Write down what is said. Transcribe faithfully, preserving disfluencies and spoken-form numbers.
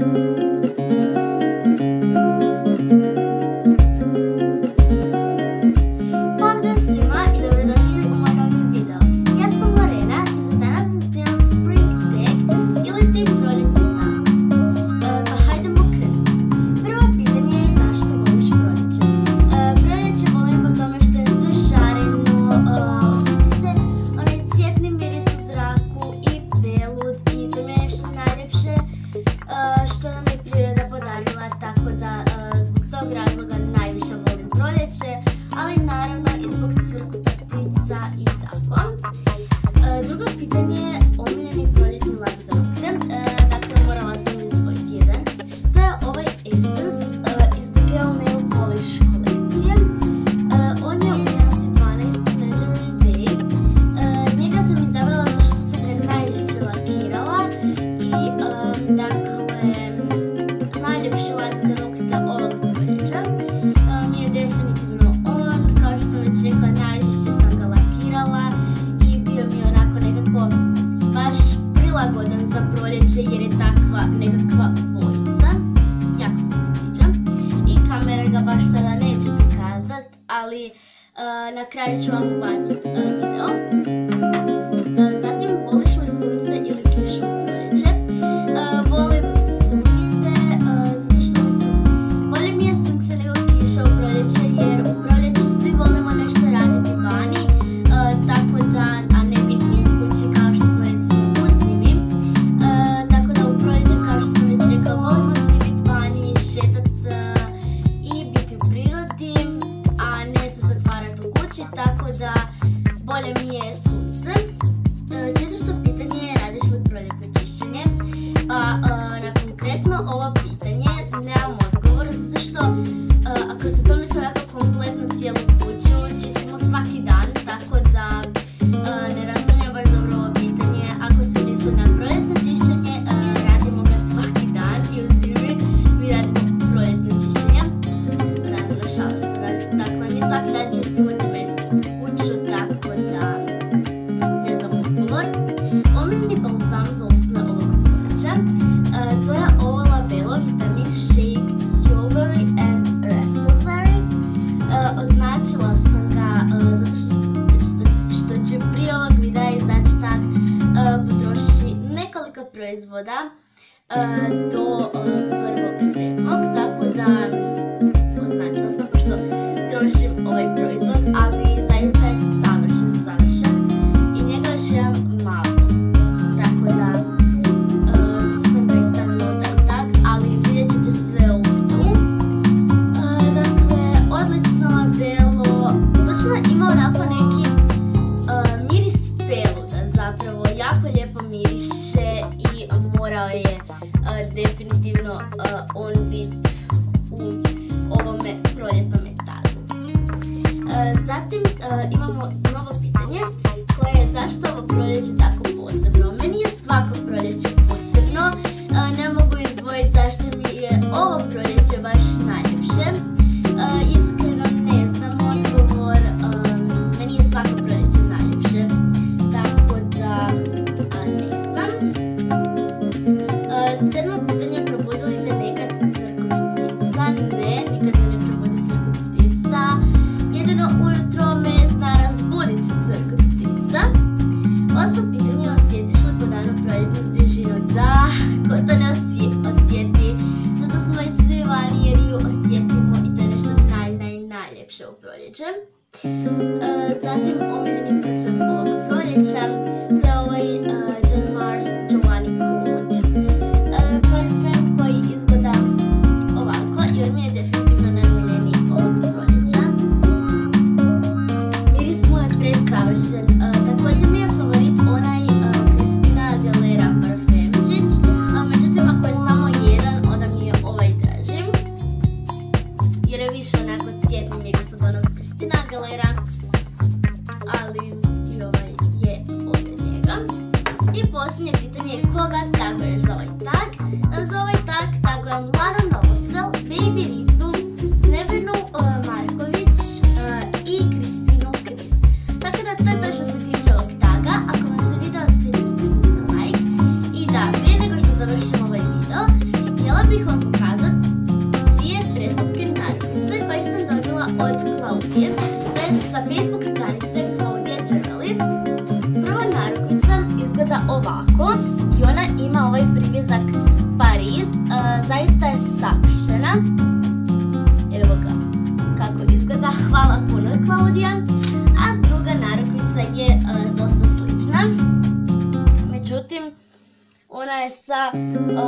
Pozdrav svima i dobrodošli u moj novi video. Ja sam Lorena i za danas vam snimam Spring Tag ili ti proljetni dan. E, pa hajdemo krenuti. Prvo pitanje je zašto voliš proljeće? E, proljeće volim po tome što je sve šareno, e, osjeti se onaj cvjetni miris u zraku i pelud i to mi je nešto najljepše e, što nam je priroda podarila, tako da e, zbog tog razloga najviše volim proljeće, ali naravno i zbog cvrkuta ptica i tako. E, drugo pitanje je omiljeni proljetni lak za nokte. E, dakle, morala sam izdvojiti jedan. To je ovaj Essence e, iz The Girl Nail Polish kolekcije. E, on je u nijansi dvanaest Measuring Day. E, njega sam izabrala zato što sam ga najljepše lakirala i e, dakle, najljepši lak za nokte ovog proljeća. On je definitivno on, kao što sam već rekla, najčešće sam ga lakirala i bio mi je onako nekako baš prilagodan za proljeće jer je takva nekakva bojica. Jako mi se sviđa. I kamera ga baš sada neće prikazat, ali uh, na kraju ću vam ubacit uh, video. Uh, zatim, voliš li sunce ili kišu u proljeće? Uh, volim sunce, uh, zato što mislim, bolje mi je sunce nego kiša u proljeće, jer u proljeću svi volimo nešto raditi vani, uh, tako da, a ne biti u kući kao što smo recimo u zimi. Uh, tako da u proljeću, kao što sam već rekla, volimo svi biti vani, šetat uh, i biti u prirodi, a ne se zatvarati u kući, tako da bolje mi je sunce. Uh, četvrto pitanje je radiš li proljetno čišćenje? Pa uh, na konkretno ovo pitanje nemam odgovor, zato što uh, ako se to misli onako kompletno cijelu kuću, čistimo svaki dan, tako da uh, ne razumijem baš dobro ovo pitanje. Ako se misli na proljetno čišćenje, uh, radimo ga svaki dan i u zimi mi radimo proljetno čišćenje. Naravno, šalim se. Dakle, mi svaki dan čistimo temeljiti kuću, tako da ne znam odgovor. Omiljeni balzam za usne ovog proljeća. Uh, to je ovo Labello Vitamin Shake Strawberry and Raspberry. Uh, označila sam ga uh, zato što, što, što će prije ovog videa izaći tak uh, potroši nekoliko proizvoda uh, do uh, prvog sedmog, tako da označila sam pošto trošim ovaj proizvod, ali zaista je savršen, savršen i njega još imam malo, tako da uh, zato sam ga istavila u taj tag, ali vidjet ćete sve u videu. Uh, dakle, odlično Labello, točno ima onako neki uh, miris peluda, zapravo jako lijepo miriše i morao je uh, definitivno uh, on biti u ovome proljetnom tagu. Uh, zatim uh, imamo novo pitanje koje je zašto ovo proljeće tako posebno. Meni je svako proljeće posebno, uh, ne mogu izdvojiti zašto mi je ovo proljeće baš najljepše. Uh, iskreno ne znam odgovor, um, meni je svako proljeće najljepše, tako da uh, ne znam. Uh, sedmo pitanje, probudili te nekad cvrkut ptica? Ne, nikad me ne probudi cvrkut ptica. Jedino ujutro me zna razbuditi cvrkut ptica. Osmo pitanje, osjetiš li po danu proljetnu svježinu? Da, ko to ne osjeti, zato smo i svi vani jer ju osjetimo i to je nešto naj, naj, najljepše u proljeće. Uh, zatim, omiljeni parfem ovog proljeća, to je ovaj uh, John Mars Giovanni Coat. Uh, parfem koji izgleda ovako i on mi je definitivno najomiljeniji ovog proljeća. Miris mu je presavršen. Uh, također mi je favorit onaj uh, Christina Aguilera parfemčić, uh, međutim ako je samo jedan, onda mi je ovaj draži, jer je više onako cvjetni miris od onog Christina Aguilera, ali da